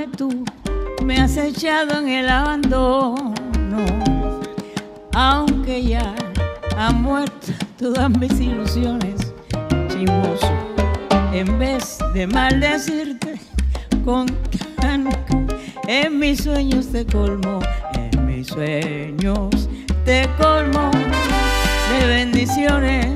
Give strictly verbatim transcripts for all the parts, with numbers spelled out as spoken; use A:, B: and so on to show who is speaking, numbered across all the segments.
A: Aunque tú me has echado en el abandono, aunque ya han muerto todas mis ilusiones, chismoso, en vez de maldecirte con tan, en mis sueños te colmo, en mis sueños te colmo de bendiciones.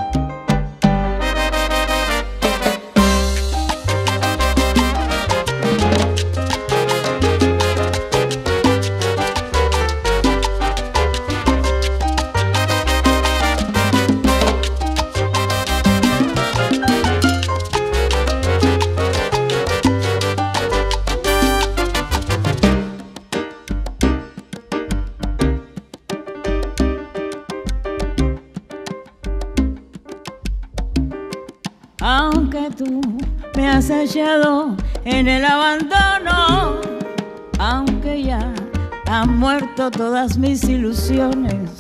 A: Aunque tú me has echado en el abandono, aunque ya han muerto todas mis ilusiones,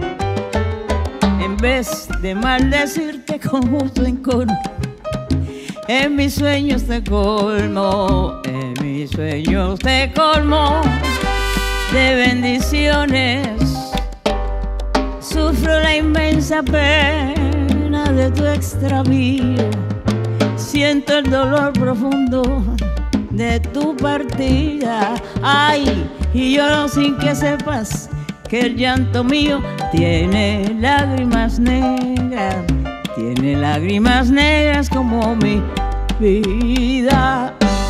A: en vez de maldecirte con justo encono, en mis sueños te colmo, en mis sueños te colmo de bendiciones. Sufro la inmensa pena de tu extravío, siento el dolor profundo de tu partida. Ay, y lloro sin que sepas que el llanto mío tiene lágrimas negras, tiene lágrimas negras como mi vida.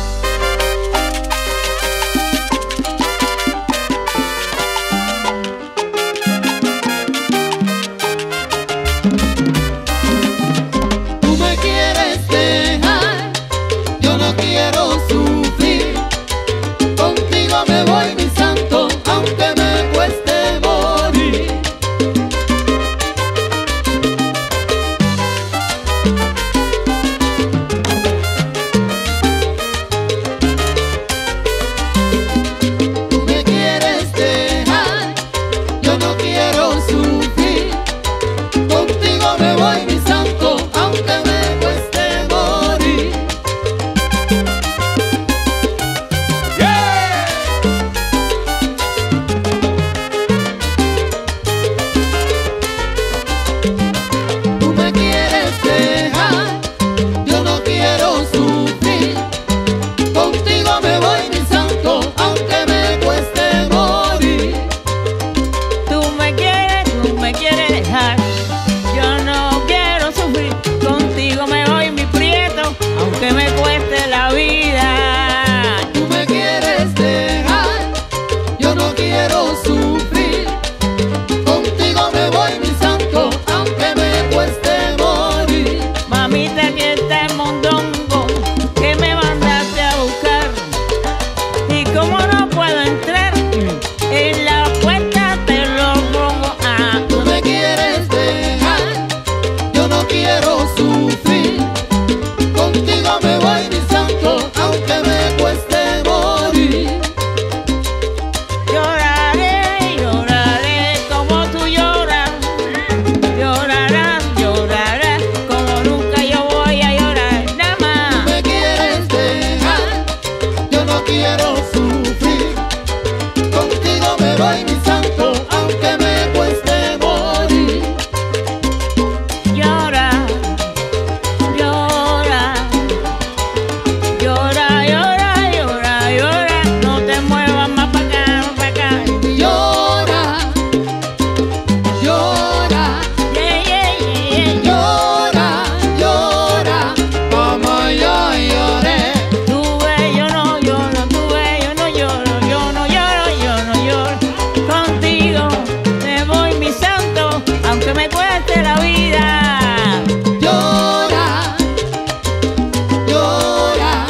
A: Aunque me cueste la vida,
B: tú me quieres dejar, yo no quiero sufrir. Contigo me voy, mi santo, aunque me cueste morir.
A: Mamita, que está el mondongo que me mandaste a buscar, y como no puedo entrar en la puerta te lo pongo. Ah,
B: tú me quieres dejar, yo no quiero sufrir. Contigo me voy, mi santo, aunque me cueste morir.
A: Lloraré, lloraré como tú lloras, llorarás, llorarás como nunca yo voy a llorar, nada más.
B: Tú me quieres dejar, yo no quiero sufrir. Contigo me voy, mi santo, aunque me cueste morir.
A: Llora, llora, llora, llora, llora, llora, no te muevas más para acá, para acá.
B: Llora, llora,
A: Yeah, yeah, yeah, yeah.
B: llora, llora, como yo lloré.
A: Tú ves, yo no lloro, tú ves, yo no lloro, yo no lloro, yo no lloro. Contigo me voy, mi santo, aunque me cueste la vida.
B: Llora, llora,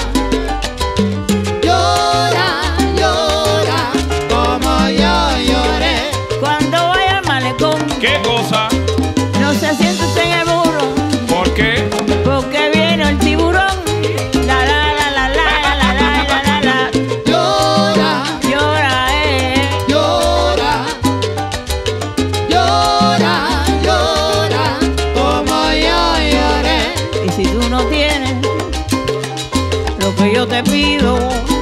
B: llora, llora, como yo lloré.
A: Cuando vaya al malecón,
C: ¿Qué cosa?
A: no se siente usted en el burro,
C: ¿Por qué?
A: porque viene el tiburón. La la la la la la la la la la.
B: Llora,
A: Llora, eh.
B: llora, llora, llora, como yo lloré.
A: Y si tú no tienes lo que yo te pido,